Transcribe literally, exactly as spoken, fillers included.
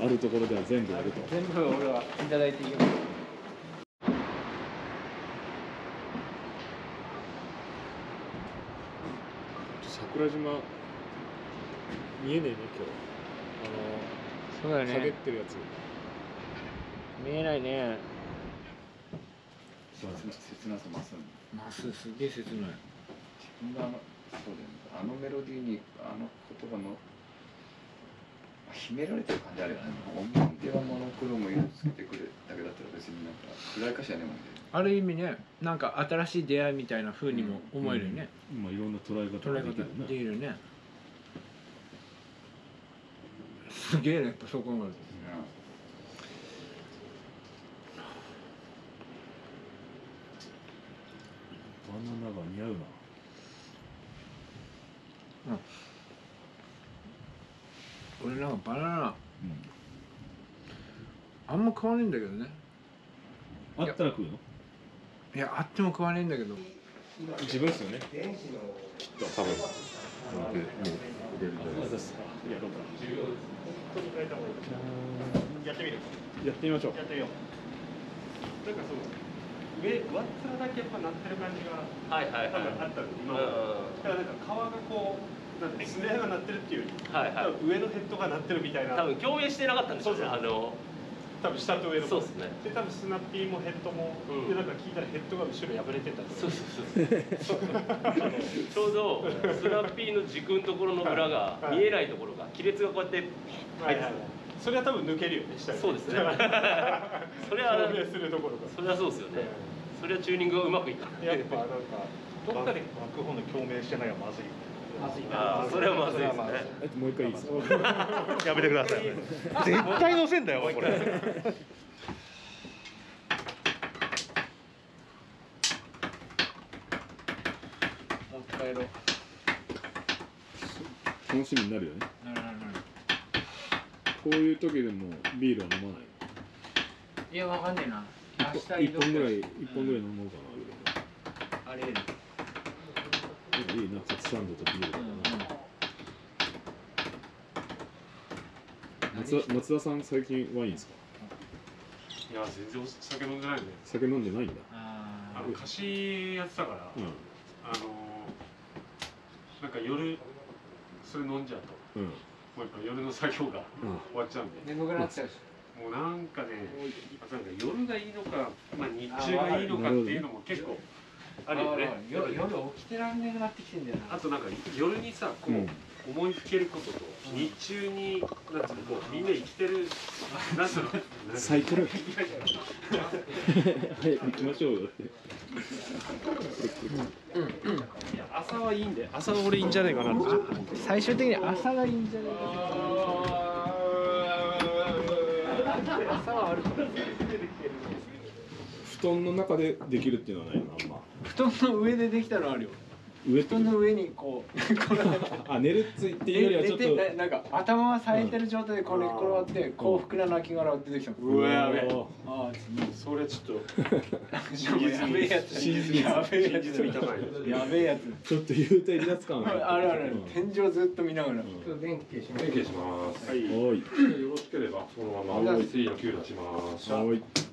あるところでは全部やると。 全部俺はいただいていきます。 桜島見えねえね今日。あのそうだよね。 下げってるやつ。 見えないね。 そう切なさ増すんだ。 マスすげえ切ない。 自分があのそうだよね。あのメロディーにあの言葉の秘められてる感じあるよね。音源ではモノクローム色つけてくるだけだったら別になんか暗い歌詞はねもんで。 ある意味ね、なんか新しい出会いみたいな風にも思えるよね。 うんうん、まあいろんな捉え方捉え方ができるね。 できるね。すげえね、やっぱそこまで。 バナナが似合うな。 うん。俺なんかバナナ、 うん、 あんま食わねえんだけどね。 あったら食うの？ いや、あっても食わねえんだけど。 自分ですよね。きっと多分。僕もう入れるじゃないですか。やろうか。 やってみる。 やってみましょう。 やってみよう。なんかそう。上上っ面だけやっぱ鳴ってる感じがはいはいはい多分あったの今まで。だからなんか皮がこうなんてスネアが鳴ってるっていうより、 はいはい、 多分上のヘッドが鳴ってるみたいな。 多分共演してなかったんですよね。あの多分下と上の。 そうですね。 で多分スナッピーもヘッドも、うん、でなんか聞いたらヘッドが後ろ破れてた。 そうそうそう。ちょうどスナッピーの軸のところの裏が見えないところが亀裂がこうやって入ってた。 それは多分抜けるよね下に。 そうですね。それは証明するところが。 それはそうですよね。それはチューニングがうまくいった。 やっぱなんかどっかで枠本の共鳴してないはまずい。 まずいな。それはまずいですね。 もう一回いいですか。 やめてください。絶対乗せんだよこれ。 もう一回やろう。 楽しみになるよね。 なるなるなる。 こういう時でもビールは飲まない。 いや、わかんねえな。明日一本ぐらい、一本ぐらい飲もうかな。 あれ。いいな、カツサンドとビールとかな。松田、松田さん最近ワインですか？ いや全然酒飲んでないね。 酒飲んでないんだ。 ああの歌詞やってたから、うん、あのなんか夜それ飲んじゃうと、うん、もうやっぱ夜の作業が終わっちゃうんで。 眠くなっちゃうし。 もうなんかね、なんか夜がいいのか、まあ日中がいいのかっていうのも結構あるよね。 夜夜起きてらんねえなってきてんだよな。 あとなんか夜にさ、こう思いふけることと日中になんつうのこうみんな生きてるなんつうのサイクル。はい行きましょうよって。 朝はいいんで、朝俺いいんじゃないかなって。 最終的に朝がいいんじゃないかな。朝はあるから。 布団の中でできるっていうのはないのあんま。 布団の上でできたのあるよ。 上布団の上にこうあ寝るついていうよりはちょっとな, なんか頭は冴えてる状態でこう寝っ転がって幸福な亡骸が出てきた。 うわやべえ。 ああそれちょっとやべえやつ。 真実やべえやつ。やべえやつ。 ちょっと幽体離脱感あるある。天井ずっと見ながら。 電気消します。はい。 よろしければそのままスリーのきゅう出します。 はい。